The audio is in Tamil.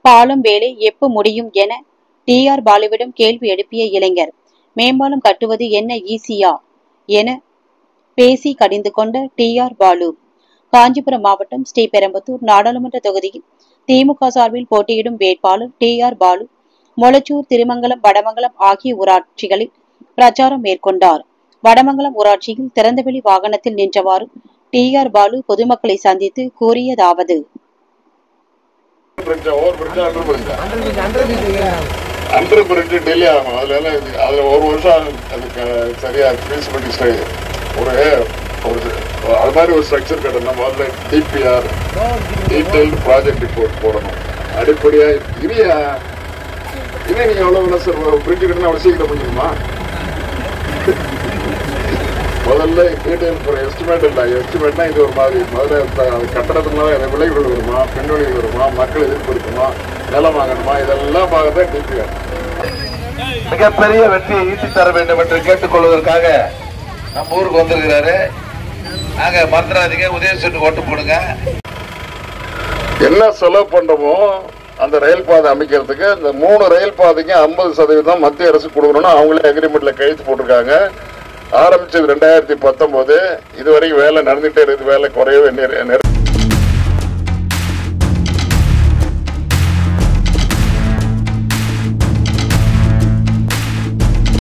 பாலம் வேலை எப்ப முடியும் என டி.ஆர். பாலுவிடம் கேள்வி எழுப்பிய இளைஞர், மேம்பாலம் கட்டுவது என்ன ஈஸியா என பேசி கடிந்து கொண்ட டி.ஆர். பாலு. காஞ்சிபுரம் மாவட்டம் ஸ்ரீபெரும்புதூர் நாடாளுமன்ற தொகுதியில் திமுக சார்பில் போட்டியிடும் வேட்பாளர் டி.ஆர். பாலு மொளச்சூர், திருமங்கலம், வடமங்கலம் ஆகிய ஊராட்சிகளில் பிரச்சாரம் மேற்கொண்டார். வடமங்கலம் ஊராட்சியில் திறந்தவெளி வாகனத்தில் நின்றவாறு டி.ஆர். பாலு பொதுமக்களை சந்தித்து கூறியதாவது: டெல்லி ஆகும். அதுல ஒரு வருஷம் அதுக்கு சரியா அது மாதிரி ஒரு ஸ்ட்ரக்சர் கட்டணும். முதல்ல டிபிஆர், டீடைல்டு ப்ராஜெக்ட் ரிப்போர்ட் போடணும். அடிப்படையா இனியா நீங்க எவ்வளவு சார் பிரிண்ட் கட்டணும், அவ்வளவு சீக்கிரம் முடியுமா? முதல்ல டீடைல் எஸ்டிமேட் இல்லை. எஸ்டிமேட்னா இது ஒரு மாதிரி முதல்ல கட்டணத்துனால விளைவுகள் வருமா, பின்னொழிவு வருமா, மக்கள் எதிர்ப்பு இருக்குமா, நிலம் வாங்கணுமா, இதெல்லாம் பார்க்கதான் டிபிஆர். மிகப்பெரிய வெற்றியை ஈட்டி தர வேண்டும் என்று கேட்டுக்கொள்வதற்காக நம்ம ஊருக்கு வந்திருக்கிறாரு. நாங்க மறந்துடாதீங்க, உதயசூரனுக்கு ஓட்டு போடுங்க. என்ன செலவு பண்றோமோ அந்த ரயில் பாதை அமைக்கிறதுக்கு இந்த 3 ரயில் பாதைக்கு 50% மத்திய அரசு கொடுக்கணும்னு அவங்களே அக்ரிமெண்ட்ல கையெழுத்து போட்டிருக்காங்க. ஆரம்பிச்சது 2019. இதுவரைக்கும் வேலை நடந்துட்டே இருக்குது. வேலை குறையவே